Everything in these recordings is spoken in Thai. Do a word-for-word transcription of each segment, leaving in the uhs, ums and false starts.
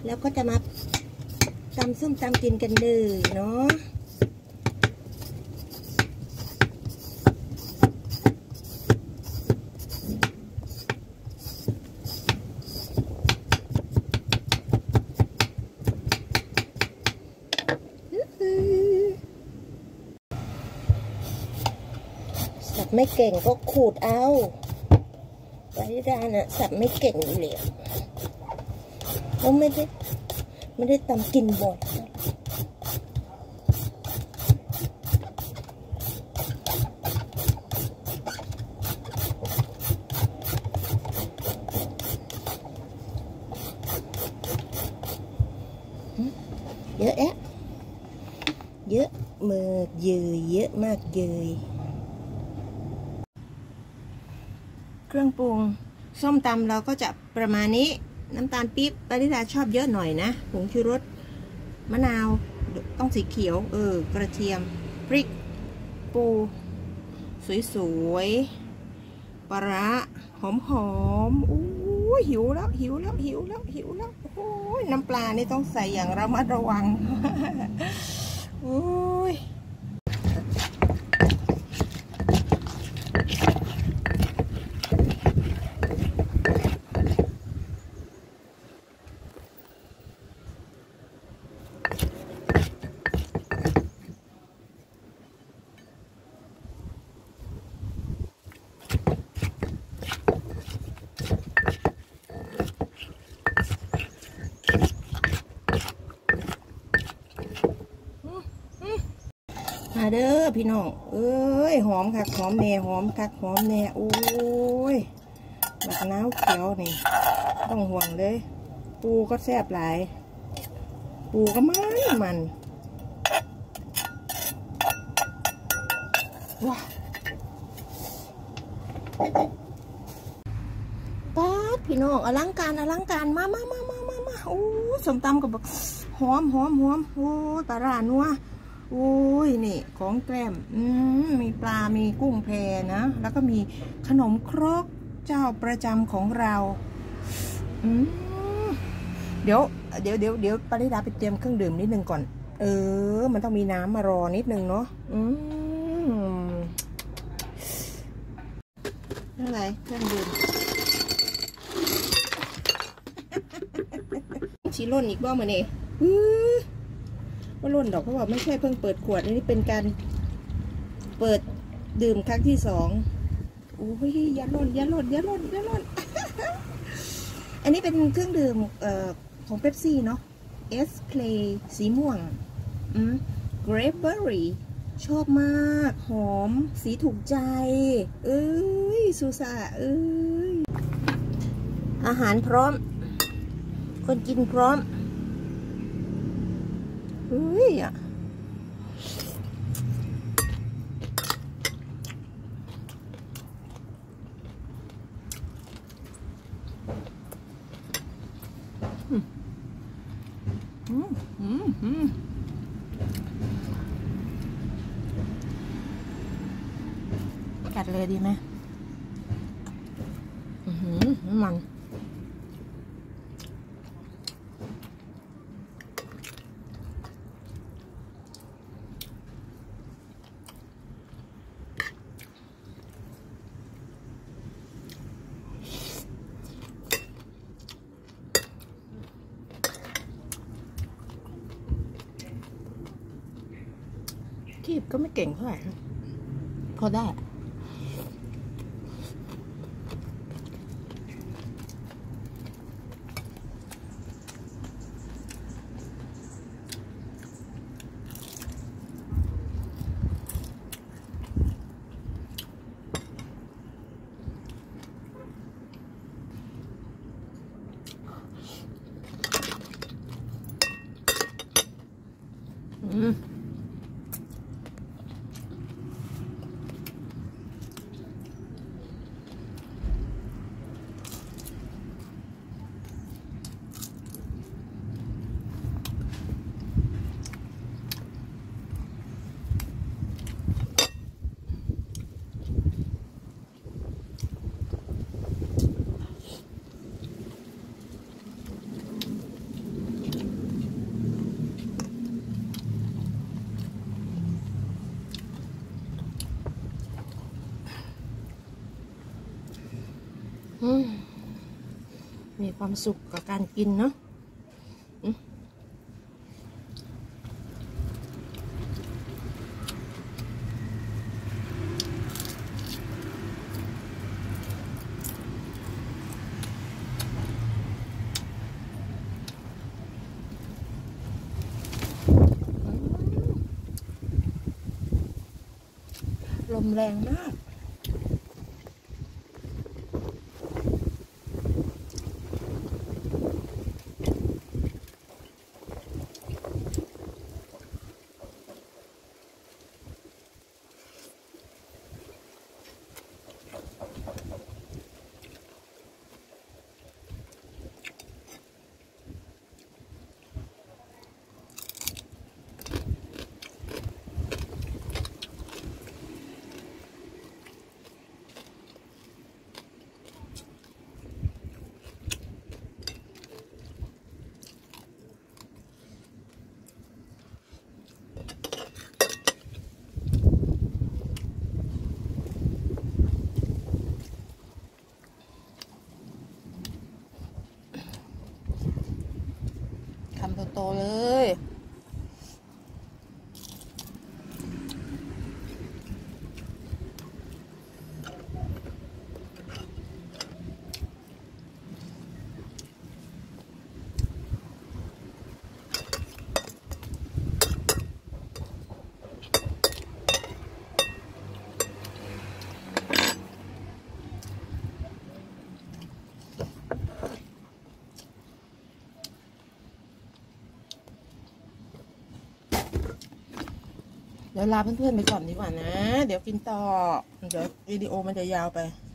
แล้วก็จะมาตำส้มตำกินกันเลยเนาะสับไม่เก่งก็ขูดเอาปาริดาน่ะสับไม่เก่งอยู่แล้วเขาไม่ได้ไม่ได้ตำกินบ่อยเยอะแอะเยอะมือเยยเยอะมากเยยเครื่องปรุงส้มตำเราก็จะประมาณนี้น้ำตาลปี๊บปาริดาชอบเยอะหน่อยนะผงชูรสมะนาวต้องสีเขียวเออกระเทียมพริกปูสวยๆปลาร้าหอมๆอู้หิวแล้วหิวแล้วหิวแล้วหิวแล้วโอ้ยน้ำปลานี่ต้องใส่อย่างระมัดระวังโอ้ยมาเด้อพี่น้องเอ้ยหอมคักหอมแน่หอมคักหอมแน่โอ้ยบักน้าวเขียวนี่ต้องห่วงเลยปูก็แซ่บหลายปูก็มันมันว้าป๊าดพี่น้องอลังการอลังการมามามามามามาโอ้สมตำกับแบบหอมหอมหอมโอ้ยปลาร้านัวโอ้ยนี่ของแกล้มอืมมีปลามีกุ้งแพนะแล้วก็มีขนมครกเจ้าประจำของเราอืมเดี๋ยวเดี๋ยวเดี๋ยวเดี๋ยวปาริดาไปเตรียมเครื่องดื่มนิดนึงก่อนเออมันต้องมีน้ำมารอนิดนึงเนาะอืมอะไรเครื่องดื่มชีร่นอีกบ้างมาเนี่ยว่าล่นดอกเพราะว่าไม่ใช่เพิ่งเปิดขวดนี่เป็นการเปิดดื่มครั้งที่สองโอ้ยยาล่นยาล่นยาล่นยาล่น อันนี้เป็นเครื่องดื่มเอ่อของเป๊ปซี่เนาะเอสเพลย์สีม่วงอืมเกรปเบอร์รี่ชอบมากหอมสีถูกใจเอ้ยซูซาเอ้ยอาหารพร้อมคนกินพร้อมเฮ้ยอ่ะอืมอืมอืมอืมกัดเลยดีไหมอือหือมันคีบก็ไม่เก่งเท่าไหร่พอได้อืมมีความสุขกับการกินเนาะลมแรงมากคำโตๆเลยเดี๋ยวลาเพื่อนๆไปก่อนดีกว่านะเดี๋ยวกินต่อเดี๋ยววิดีโอมันจะยาวไป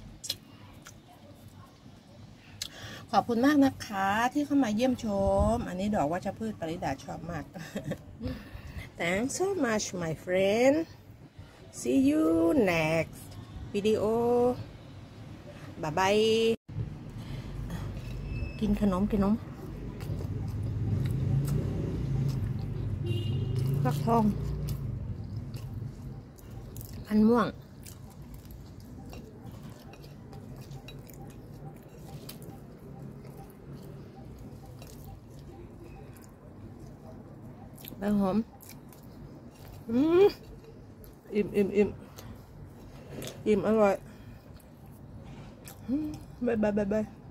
ขอบคุณมากนะคะที่เข้ามาเยี่ยมชมอันนี้ดอกวัชพืชปริดาชอบมาก Thanks so much my friend see you next video bye bye กินขนมกินขนมฟักทองพันม่วงใบหอมอืมอิ่มอิ่มอิ่มอิ่มอร่อยบายบายบายบาย